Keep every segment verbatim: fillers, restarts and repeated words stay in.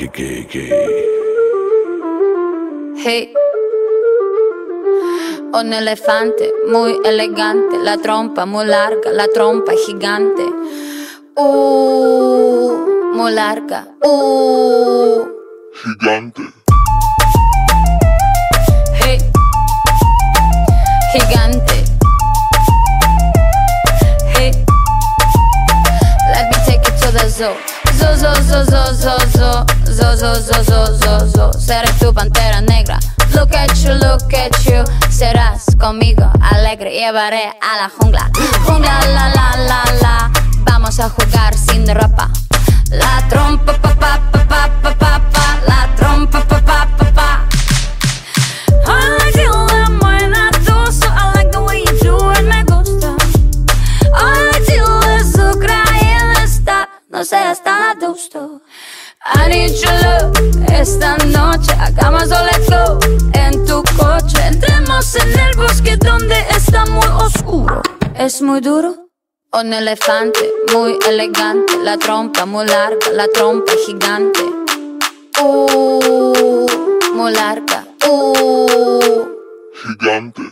que, que, que. Hey, un elefante muy elegante, la trompa muy larga, la trompa gigante. Uh, muy larga. Uh, Gigante. Hey, gigante. Hey, let me take you to the zoo. Zo, zo, zo, zo, zo, zo, zo, zo, zo, zo, zo, zo. Seré tu pantera negra. Look at you, look at you. Serás conmigo alegre, llevaré a la jungla. Jungla, la, la, la, la. Vamos a jugar sin ropa. La trompa, pa, pa, pa, pa, pa, pa, pa. La trompa, pa, pa, pa, pa. I like you la buena tú, so I like the way you do it, me gusta. I like you azúcar y el está, no seas tan adusto. I need your love, esta noche hagamos o let's go. En tu coche, entremos en el bosque donde está muy oscuro. Es muy duro. Un elefante muy elegante, la trompa muy larga, la trompa gigante. Uh, muy larga. Uh, Gigante.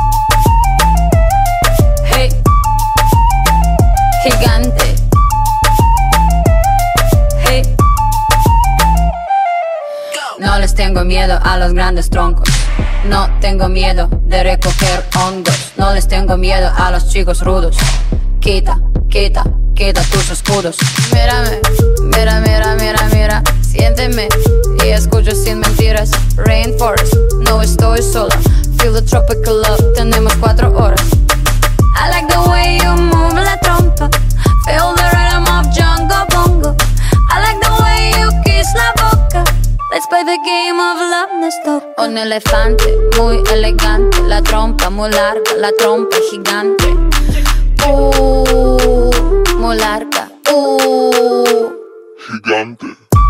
Hey, gigante. Hey. No les tengo miedo a los grandes troncos. No tengo miedo de recoger hongos. No les tengo miedo a los chicos rudos. Quita, quita, quita tus escudos. Mírame, mira, mira, mira, mira. Siénteme y escucho sin mentiras. Rainforest, no estoy sola. Feel the tropical love, tenemos cuatro horas. I like the way you move la trompa. Feel the rhythm of jungle bongo. I like the way you kiss la boca. Let's play the game of love, nos toca. Un elefante muy elegante, la trompa muy larga, la trompa gigante. Uh, muy larga. Uh, Gigante.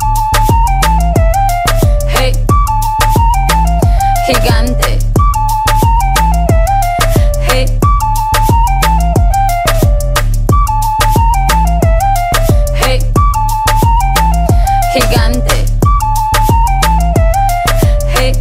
Hey, gigante. Hey, hey, gigante. Hey.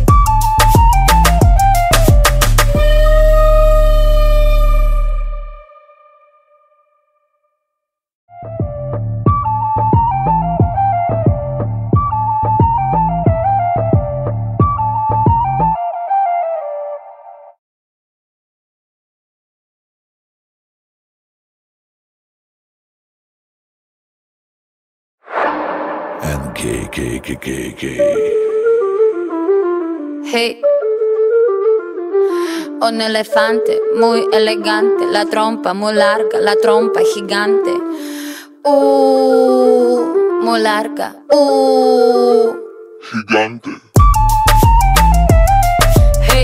And que, que, que, que, que. Hey, un elefante muy elegante, la trompa muy larga, la trompa gigante. Uh, muy larga. Uh, Gigante. Hey,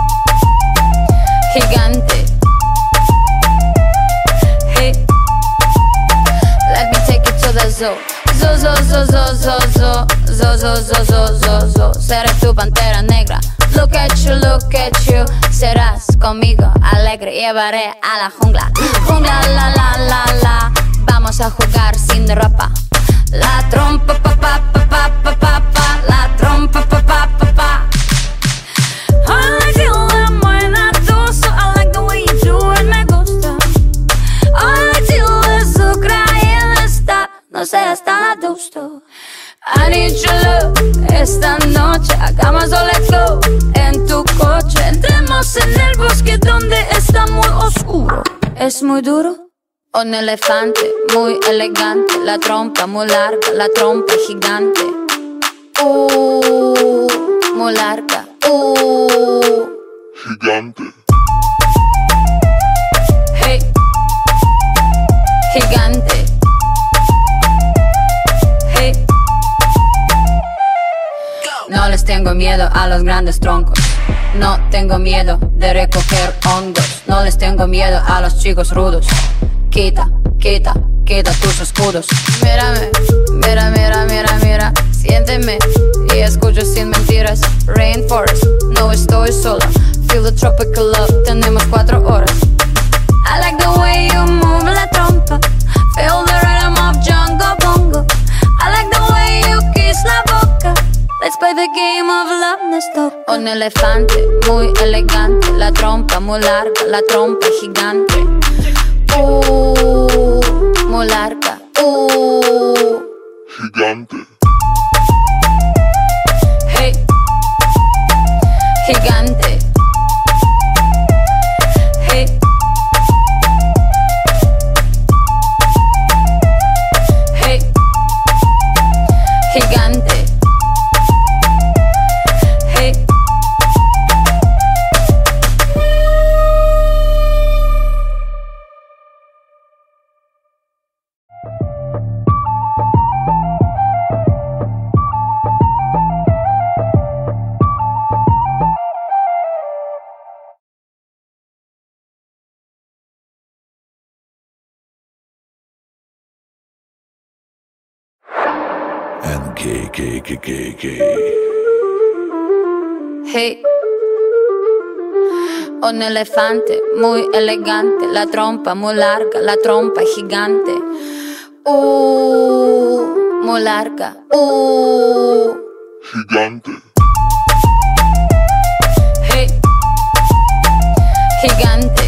gigante. Hey, let me take you to the zoo. Zo, zo, zo, zo, zo, zo, zo, zo, zo, zo, zo, zo. Seré tu pantera negra. Look at you, look at you. Serás conmigo alegre, llevaré a la jungla. Jungla, la, la, la, la. Vamos a jugar sin ropa. La trompa, pa, pa, pa, pa, pa, pa, pa. La trompa, pa, pa, pa, pa. I like you la buena tú, so I like the way you do it, me gusta. I like you azúcar y el está, no seas tan adusto. I need your love, esta noche hagamos o let's go. En tu coche, entremos en el bosque donde está muy oscuro. Es muy duro. Un elefante muy elegante, la trompa muy larga, la trompa gigante. Uh, muy larga. Uh, Gigante. Hey, gigante. Hey. No les tengo miedo a los grandes troncos. No tengo miedo de recoger hongos. No les tengo miedo a los chicos rudos. Quita, quita, quita tus escudos. Mírame, mira, mira, mira, mira. Siénteme y escucho sin mentiras. Rainforest, no estoy sola. Feel the tropical love, tenemos cuatro horas. I like the way you move la trompa. Feel the rhythm of jungle bongo. I like the way you kiss la boca. loudness toca. Un elefante muy elegante, la trompa muy larga, la trompa gigante. Uh, muy larga. Uh, Gigante. Hey, gigante. Hey, hey, gigante. Hey. And K, K, K, K, K. Hey. Un elefante muy elegante, la trompa muy larga, la trompa gigante. Uh, muy larga. Uh, Gigante. Hey, gigante.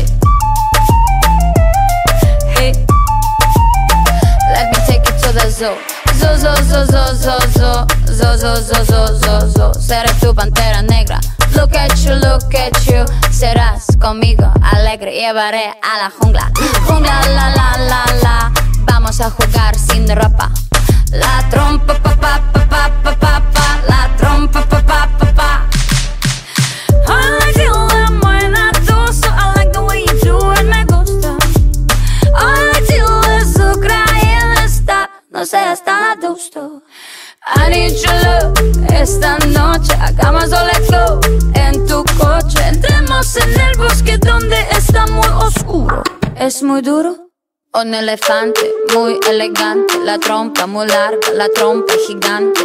Hey, let me take you to the zoo. Zo, zo, zo, zo, zo, zo, zo, zo, zo, zo, zo, zo. Seré tu pantera negra. Look at you, look at you. Serás conmigo alegre, llevaré a la jungla. Jungla, la, la, la, la. Vamos a jugar sin ropa. La trompa, pa, pa, pa, pa, pa, pa, pa. La trompa, pa, pa, pa, pa. I like you when buena tuso. I like the way you do it, me gusta. I like you, eso creen está. No seas tan adusto. I need your love. Esta noche hagamos let's go. En tu coche entremos en el bosque donde está muy oscuro. Es muy duro. Un elefante muy elegante, la trompa muy larga, la trompa gigante.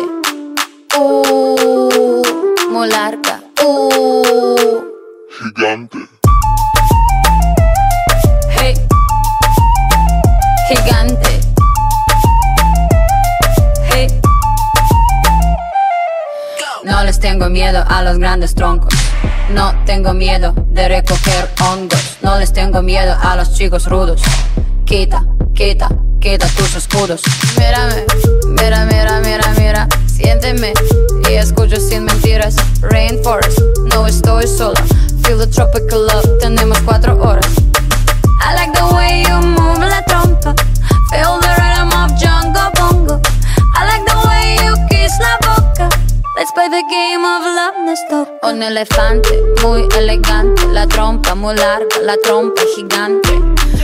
Uh, muy larga. Uh, Gigante. Hey, gigante. Hey. No les tengo miedo a los grandes troncos. No tengo miedo de recoger hongos. No les tengo miedo a los chicos rudos. Quita, quita, quita tus escudos. Mírame, mira, mira, mira, mira. Siénteme y escucho sin mentiras. Rainforest, no estoy sola. Feel the tropical love, tenemos cuatro horas. I like the way you move la trompa. Feel the rhythm of Jungle Bongo. I like the way you kiss la boca. Let's play the game of loudness toca. Un elefante muy elegante, la trompa muy larga, la trompa gigante.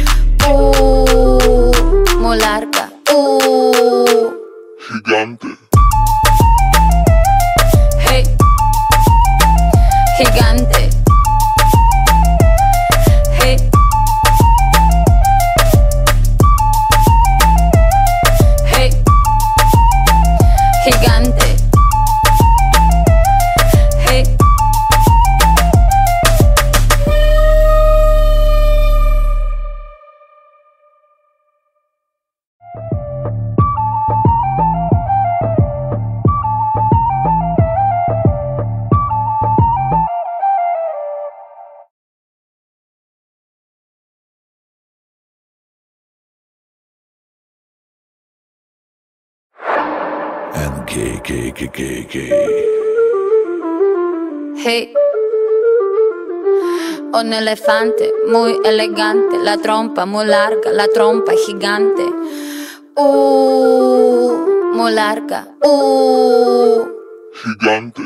Uh, muy larga. Uh, Gigante. Hey, gigante. Hey, hey, gigante. Hey. And K, K, K, K, K. Hey. Un elefante muy elegante, la trompa muy larga, la trompa gigante. Uh, muy larga. Uh, Gigante.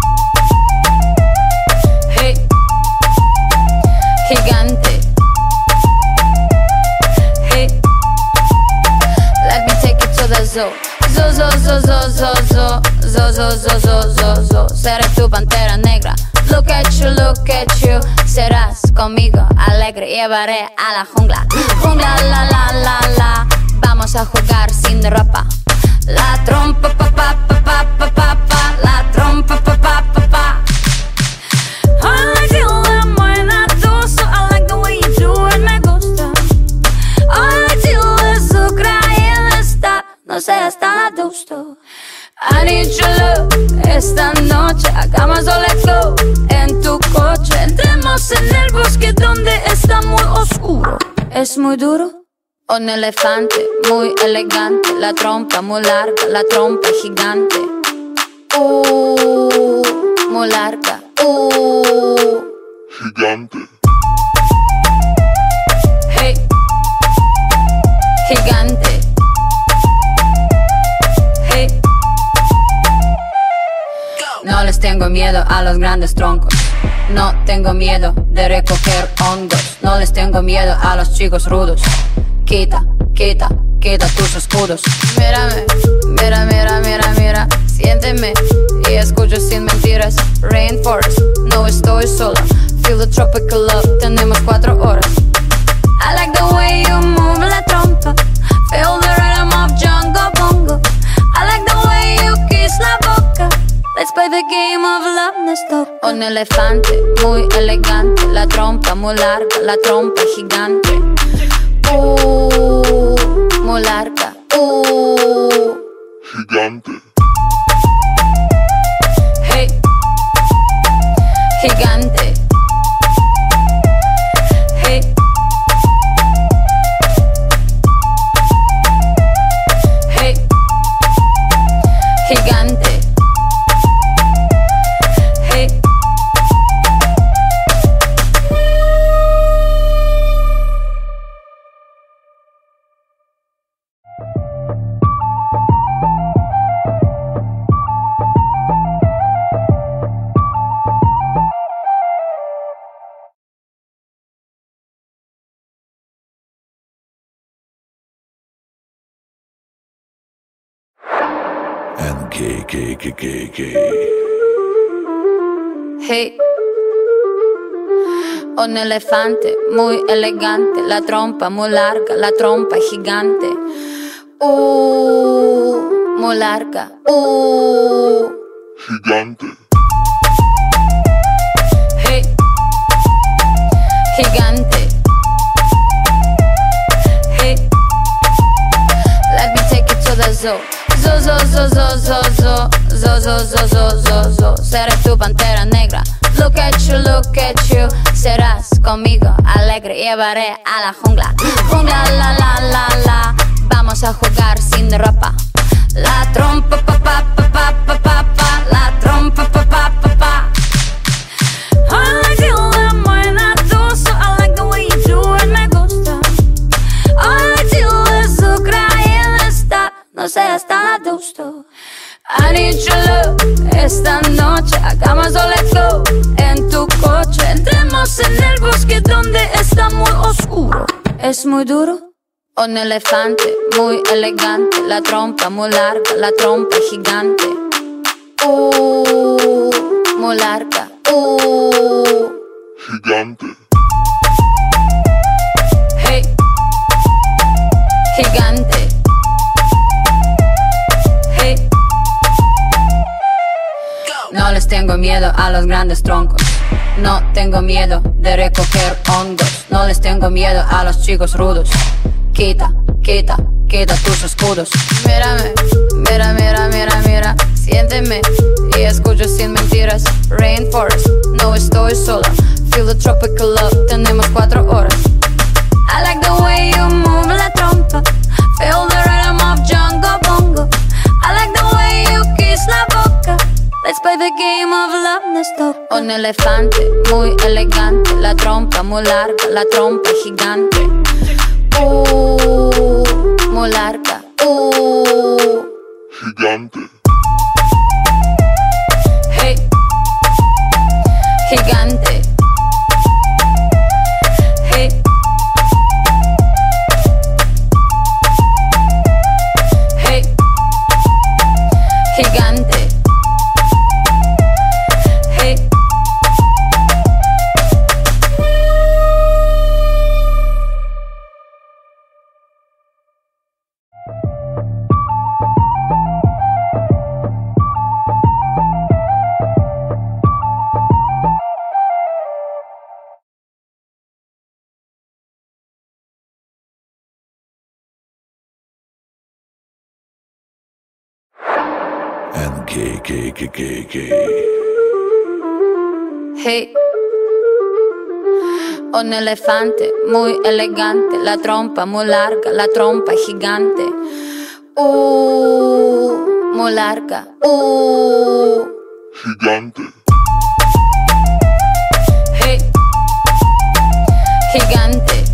Hey, gigante. Hey, let me take you to the zoo. Zo, zo, zo, zo, zo, zo, zo, zo, zo, zo, zo, zo. Seré tu pantera negra. Look at you, look at you. Serás conmigo alegre, llevaré a la jungla. Jungla, la, la, la, la. Vamos a jugar sin ropa. La trompa, pa, pa, pa, pa, pa, pa, pa. La trompa, pa, pa, pa, pa. I like you when buena tuso. I like the way you do it, me gusta. I like you, eso creen está. No seas tan adusto. I need your love. Esta noche hagamos Es muy duro. Un elefante muy elegante, la trompa muy larga, la trompa gigante. Uh, muy larga. Uh, Gigante. Hey, gigante. Hey. No les tengo miedo a los grandes troncos. No tengo miedo de recoger hongos. No les tengo miedo a los chicos rudos. Quita, quita, quita tus escudos. Mírame, mira, mira, mira, mira. Siénteme y escucho sin mentiras. Rainforest, no estoy sola. Feel the tropical love, tenemos cuatro horas. I like the way you move la trompa. Feel the rhythm of jungle bongo. I like the way you kiss la boca. Let's play the game of love, no stop. Un elefante muy elegante, la trompa muy larga, la trompa gigante. Uh, muy larga. Uh, Gigante. Hey, gigante. Hey, hey, gigante. Hey. And K, K, K, K, K. Hey. Un elefante muy elegante, la trompa muy larga, la trompa gigante. Uh, muy larga. Uh, Gigante. Hey, gigante. Hey, let me take you to the zoo. Zo, zo, zo, zo, zo, zo, zo, zo, zo, zo, zo, zo. Seré tu pantera negra. Look at you, look at you. Serás conmigo alegre, llevaré a la jungla. Jungla, la, la, la, la. Vamos a jugar sin ropa. La trompa, pa, pa, pa, pa, pa, pa, pa. La trompa, pa, pa, pa, pa. I like you, la buena dosa. I like the way you do it, me gusta. I like you, eso creen está. No seas tan adusto. I need your love. Esta noche hagamos all let's go. En tu coche entremos en el bosque donde está muy oscuro. Es muy duro. Un elefante muy elegante, la trompa muy larga, la trompa gigante. Uh, muy larga. Uh, Gigante. Hey, gigante. Hey. No les tengo miedo a los grandes troncos. No tengo miedo de recoger hongos. No les tengo miedo a los chicos rudos. Quita, quita, quita tus escudos. Mírame, mira, mira, mira, mira. Siénteme y escucho sin mentiras. Rainforest, no estoy sola. Feel the tropical love, tenemos cuatro horas. I like the way you move la trompa. Feel the rhythm of jungle bongo. I like the way you kiss la boca. Let's play the game of love, no stop. Un elefante muy elegante, la trompa muy larga, la trompa gigante. Uh, muy larga. Uh, Gigante. Hey, gigante. Hey, hey, gigante. Hey. And K, K, K, K, K. Hey. Un elefante muy elegante, la trompa muy larga, la trompa gigante. Uh, muy larga. Uh, gigante. Hey, gigante.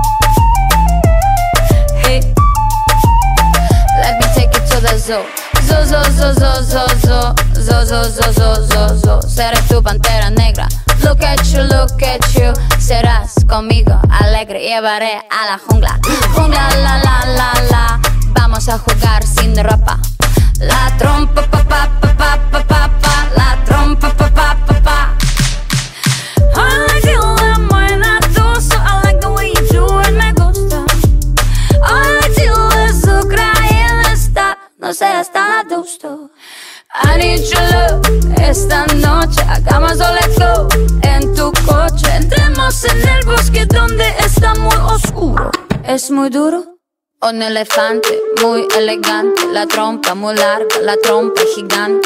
Hey, let me take you to the zoo. Zo, zo, zo, zo, zo, zo, zo, zo, zo, zo, zo, zo. Seré tu pantera negra. Look at you, look at you. Serás conmigo alegre, llevaré a la jungla. Jungla, la, la, la, la. Vamos a jugar sin ropa. La trompa, pa, pa, pa, pa, pa, pa, pa. La trompa, pa, pa, pa, pa. I like you when when I do so. I like the way you do it, me gusta. I like you as Ucrania está. No seas tan adusto. I need your love. Esta noche hagamos all let's go. En tu coche entremos en el bosque donde está muy oscuro. Es muy duro. Un elefante muy elegante, la trompa muy larga, la trompa gigante.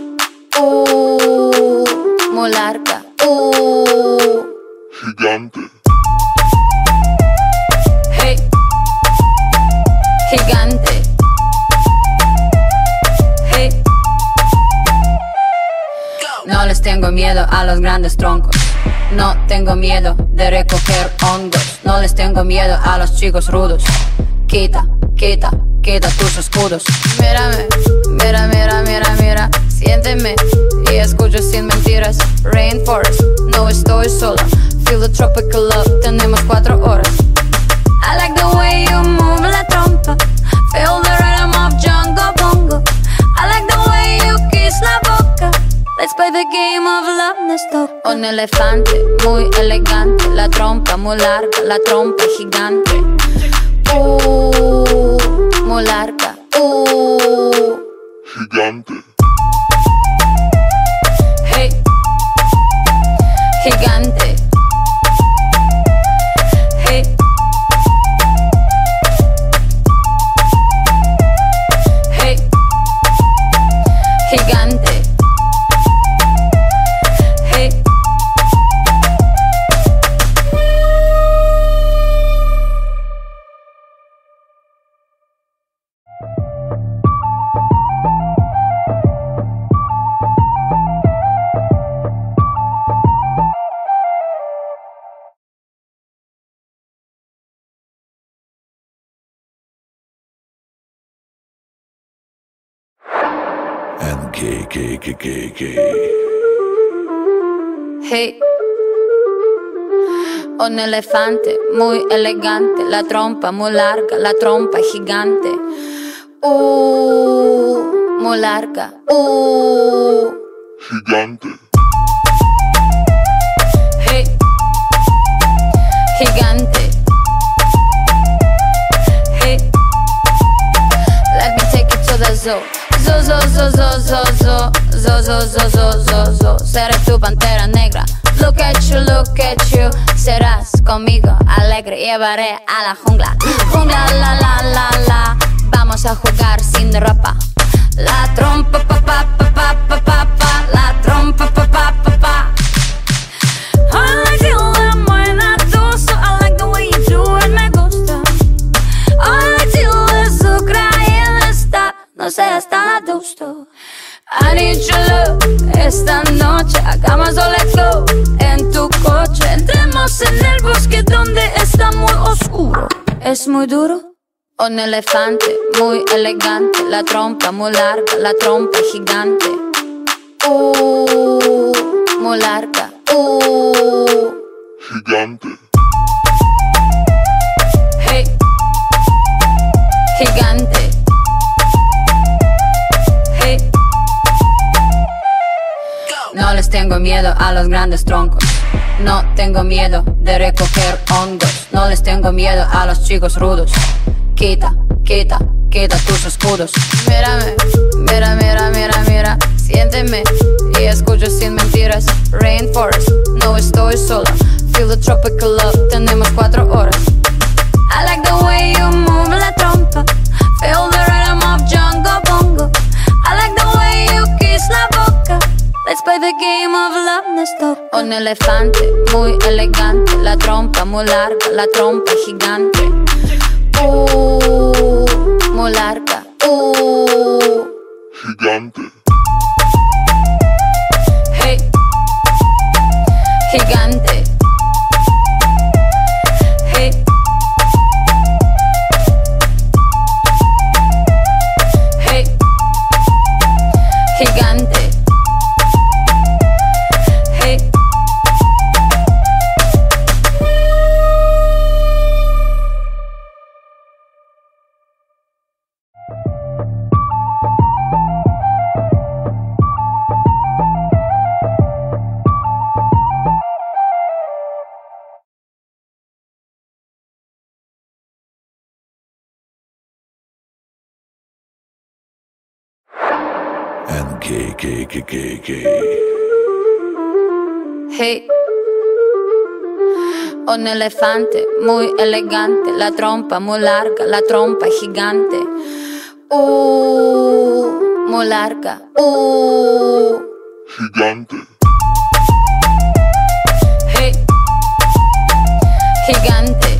Uh, muy larga. Uh, gigante. Hey, gigante. Hey. No les tengo miedo a los grandes troncos. No tengo miedo de recoger hongos. No les tengo miedo a los chicos rudos. Quita, quita, quita tus escudos. Mírame, mira, mira, mira, mira. Siénteme y escucho sin mentiras. Rainforest, no estoy sola. Feel the tropical love, tenemos cuatro horas. I like the way you move la trompa. Feel the rhythm of Jungle Bongo. I like the way you kiss la boca. Let's play the game of love, nos toca. Un elefante muy elegante, la trompa muy larga, la trompa gigante. Uh, muy larga. Uh, gigante. Hey, gigante. Hey, hey, gigante. Hey. And gay, gay, gay, gay, gay. Hey. Un elefante muy elegante, la trompa muy larga, la trompa gigante. Uh, muy larga. Uh, gigante. Hey, gigante. Hey, let me take you to the zoo. Zo, zo, zo, zo, zo, zo, zo, zo, zo, zo, zo, zo. Seré tu pantera negra. Look at you, look at you. Serás conmigo alegre, llevaré a la jungla. Jungla, la, la, la, la. Vamos a jugar sin ropa. La trompa, pa, pa, pa, pa, pa, pa, pa. La trompa, pa, pa, pa, pa. I like you when I do so. I like the way you do it, me gusta. I like you as Ucrania está. No seas tan adusto. I need your love. Esta noche hagamos all let's go. En tu coche entremos en el bosque donde está muy oscuro. Es muy duro. Un elefante muy elegante, la trompa muy larga, la trompa gigante. Uh, muy larga. Uh, gigante. Hey, gigante. Hey. No les tengo miedo a los grandes troncos. No tengo miedo de recoger hongos. No les tengo miedo a los chicos rudos. Quita, quita, quita tus escudos. Mírame, mira, mira, mira, mira. Siénteme y escucho sin mentiras. Rainforest, no estoy sola. Feel the tropical love, tenemos cuatro horas. I like the way you move la trompa. Feel the rhythm of Jungle Bongo. I like the way you kiss la boca. Let's Let's play the game of love, nos toca. Un elefante muy elegante, la trompa muy larga, la trompa gigante. Uh, muy larga. Uh, Gigante. hey, gigante. Hey, hey, gigante. Hey. And K, K, K, K, K. Hey. Un elefante muy elegante, la trompa muy larga, la trompa gigante. Uh, muy larga. Uh, Gigante. hey, gigante.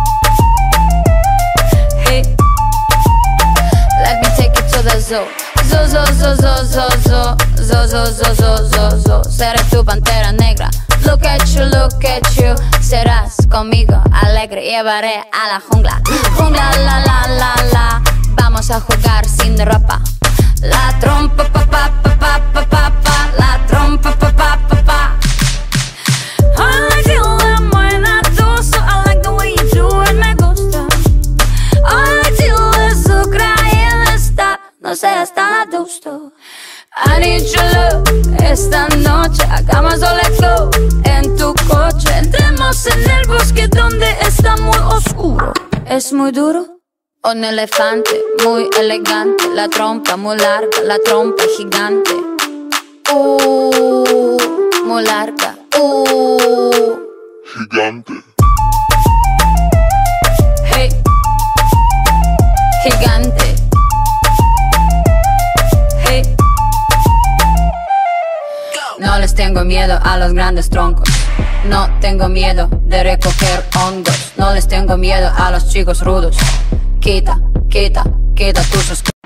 Hey, let me take it to the zoo. Zo, zo, zo, zo, zo, zo, zo, zo, zo, zo, zo, zo. Seré tu pantera negra. Look at you, look at you. Serás conmigo alegre, llevaré a la jungla. Jungla, la, la, la, la. Vamos a jugar sin ropa. La trompa, pa, pa, pa, pa, pa, pa, pa. La trompa, pa, pa, pa, pa. I like it when buena tú, so I like the way you do it, me gusta. I like you, eso creen está. No seas tan adusto. I need your love. Esta noche hagamos all let's go. En tu coche entremos en el bosque donde está muy oscuro. Es muy duro. Un elefante muy elegante, la trompa muy larga, la trompa gigante. Uh, muy larga. Uh, Gigante. hey, gigante. Hey. No les tengo miedo a los grandes troncos. No tengo miedo de recoger hongos. No les tengo miedo a los chicos rudos. Quita, quita, quita tus